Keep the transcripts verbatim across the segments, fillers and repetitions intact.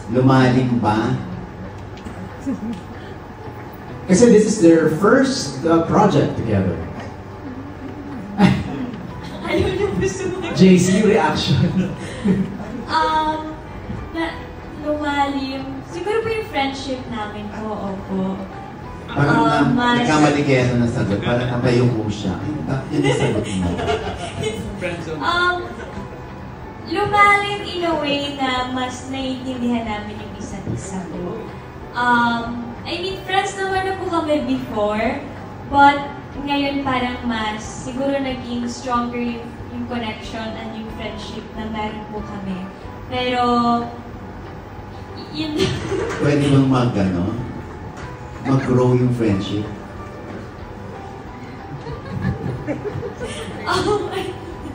Lumalim ba? Kasi this is their first uh, project together. Ayaw niyo po sumagot. J C reaction. um, na, lumalim. Siguro po yung friendship namin po, opo. Parang uh, na, mas... nagkamali kaya na nasagot. Parang nabayo mo siya. Yun yung sagot mo. um, lumalim in a way na mas naiintindihan namin yung isa't isa po. Um, I mean, friends naman na po kami before, but ngayon parang mas, siguro naging stronger yung, yung connection and yung friendship na meron po kami. Pero, yun... Pwede bang mag, ano, mag-grow yung friendship? Oh my...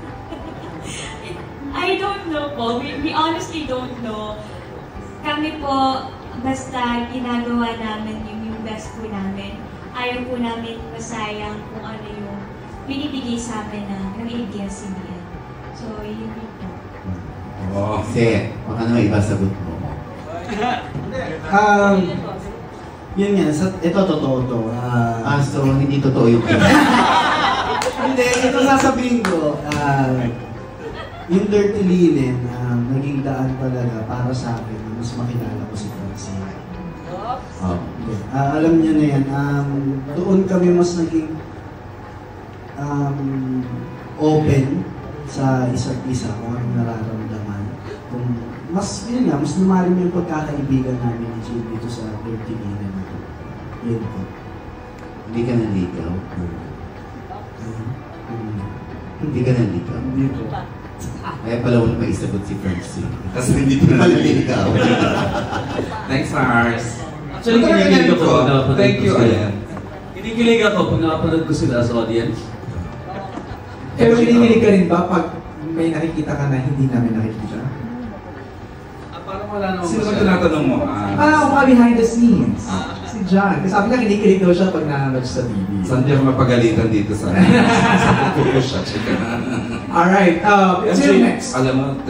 I don't know po. We, we honestly don't know. Kami po, basta ginagawa namin yung, yung best po namin. Ayaw po namin masayang kung ano yung binibigay sa amin na ng A B S C B N. So, yun yun po. Oh, Seth, baka naman iba sagot mo. um, yun nga, sa, ito totoo to. Uh, ah, so hindi totoo yung Hindi, ito sasabihin ko. Uh, yung Dirty Linen, um, naging daan talaga para sa akin na mas makilala ko si Francine. Oh. Uh, alam niyo na yan, um, doon kami mas naging um, open sa isa't isa kung anong nararamdaman. Kung mas, yun nga, mas lumalim yung pagkakaibigan namin ni Jay dito sa Dirty Linen. Yun po. Hindi ka nanligaw? Hmm. Hmm. Hindi ka nanligaw? Hindi po. Kaya pala wala maisagot si Francine. Kasi hindi pa nanligaw. Thanks, Mars. Actually, kinikilig ako pag napanood Thank you, ko sila. Ayan. Kinikilig ako pag napanood ko sila as audience. Pero kinikilig ka rin ba pag may nakikita ka na hindi namin nakikita? Ah, parang wala naman Sino ba masyado. tinatanong mo? Ah, Ah, ako ka behind the scenes. Ah. Si John. Kasi sabi niya kinikilig daw siya pag nanonood sa T V. saan di ako mapagalitan dito sa... sa siya. Alright, uh, sino next? Alam mo,